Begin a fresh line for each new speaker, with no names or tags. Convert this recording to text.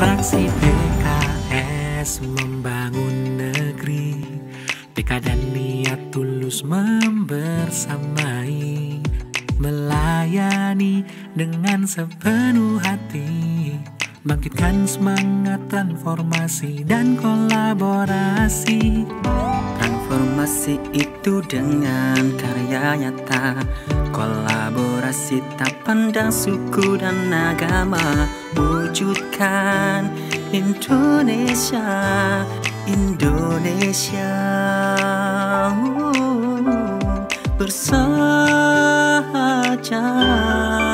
Fraksi PKS membangun negeri, tekad dan niat tulus membersamai, melayani dengan sepenuh hati, bangkitkan semangat transformasi dan kolaborasi.
Transformasi itu dengan karya nyata, kolaborasi tak pandang suku dan agama, wujudkan Indonesia, Indonesia bersahaja.